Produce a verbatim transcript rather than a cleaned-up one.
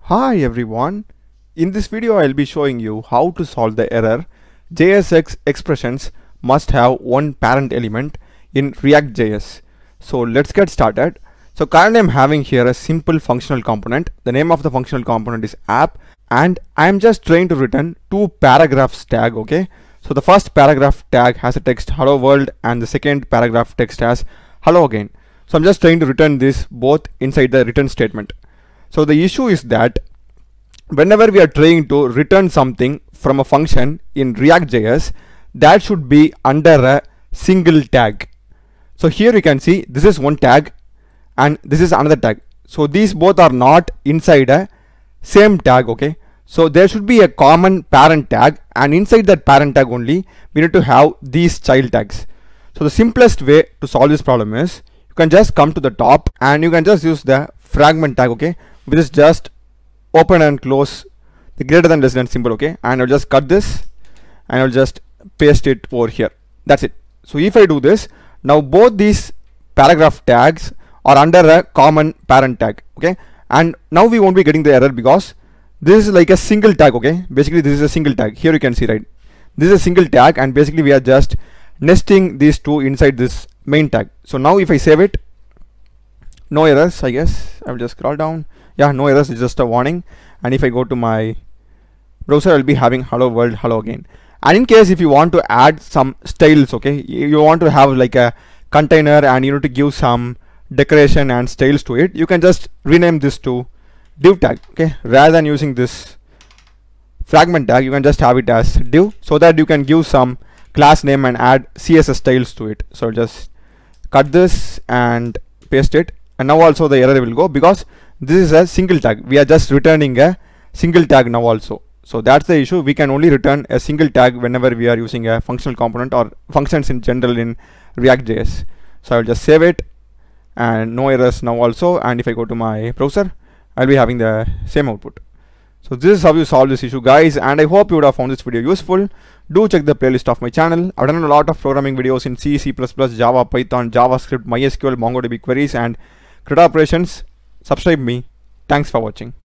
Hi everyone, in this video I'll be showing you how to solve the error J S X expressions must have one parent element in React J S. So let's get started. So currently I'm having here a simple functional component. The name of the functional component is app and I'm just trying to return two paragraphs tag. Okay, so the first paragraph tag has a text hello world and the second paragraph text has hello again. So I'm just trying to return this both inside the return statement. So the issue is that whenever we are trying to return something from a function in React J S, that should be under a single tag. So here you can see this is one tag and this is another tag. So these both are not inside a same tag. Okay, so there should be a common parent tag, and inside that parent tag only we need to have these child tags. So the simplest way to solve this problem is you can just come to the top and you can just use the fragment tag, okay, which is just open and close the greater than less than symbol. Okay, and I'll just cut this and I'll just paste it over here. That's it. So if I do this, now both these paragraph tags are under a common parent tag. Okay, and now we won't be getting the error because this is like a single tag. Okay, basically this is a single tag. Here you can see, right, this is a single tag and basically we are just nesting these two inside this main tag. So now if I save it, no errors, I guess. I will just scroll down. Yeah, no errors, it's just a warning. And if I go to my browser, I'll be having hello world, hello again. And in case if you want to add some styles, okay, you want to have like a container and you need to give some decoration and styles to it, you can just rename this to div tag. Okay, rather than using this fragment tag, you can just have it as div, so that you can give some class name and add C S S styles to it. So just cut this and paste it, and now also the error will go because this is a single tag. We are just returning a single tag now also. So that's the issue. We can only return a single tag whenever we are using a functional component or functions in general in React J S. So I'll just save it and no errors now also. And if I go to my browser, I'll be having the same output. So this is how you solve this issue, guys, and I hope you would have found this video useful. Do check the playlist of my channel. I've done a lot of programming videos in C, C plus plus, Java, Python, JavaScript, MySQL, MongoDB queries and CRUD operations. Subscribe me. Thanks for watching.